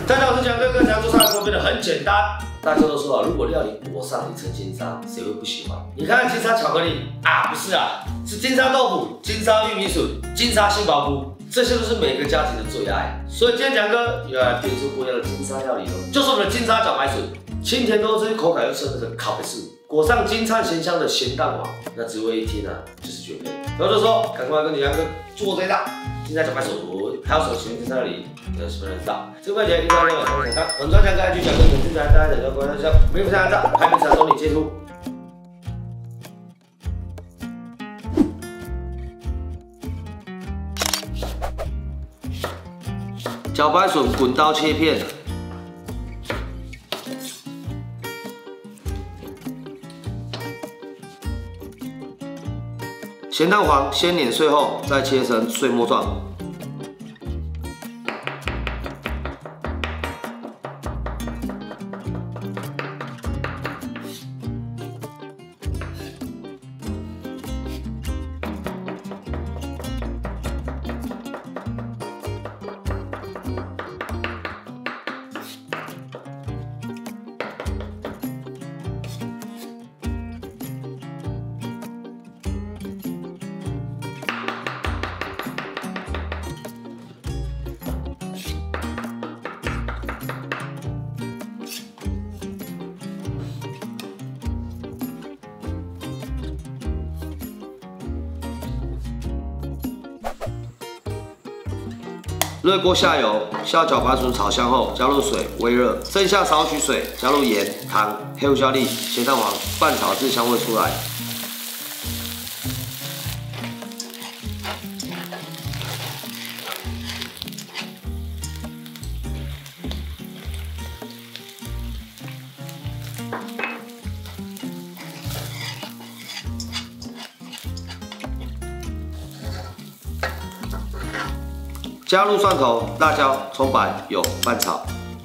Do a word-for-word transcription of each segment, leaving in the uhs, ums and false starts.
大家好，我是强哥，跟强做菜的时候变得很简单。大家都说啊，如果料理裹上一层金沙，谁会不喜欢？你看看金沙巧克力啊，不是啊，是金沙豆腐、金沙玉米笋、金沙杏鲍菇，这些都是每个家庭的最爱。所以今天强哥又来变出不一样的金沙料理了，就是我们的金沙茭白笋，清甜多汁，口感又深刻的烤白笋，裹上金灿咸香的咸蛋黄，那只味一听啊，就是绝配。然后就说，赶快跟你强哥做这一道金沙茭白笋，还有手喜欢金沙料理。 有什么人知道？这块钱一张两百块钱，当本专强哥 I G 讲跟本剧团大家等着关注一下，没有下按照，排名查找你截图。茭白笋滚刀切片，咸蛋黄先碾碎后再切成碎末状。 热锅下油，下茭白笋炒香后，加入水微热，剩下少许水，加入盐、糖、黑胡椒粒、咸蛋黄，拌炒至香味出来。加入蒜头、辣椒、葱白、油拌炒。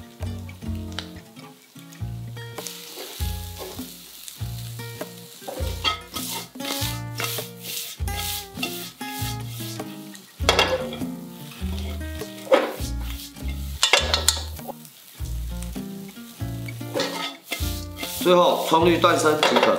最后，葱绿断生即可。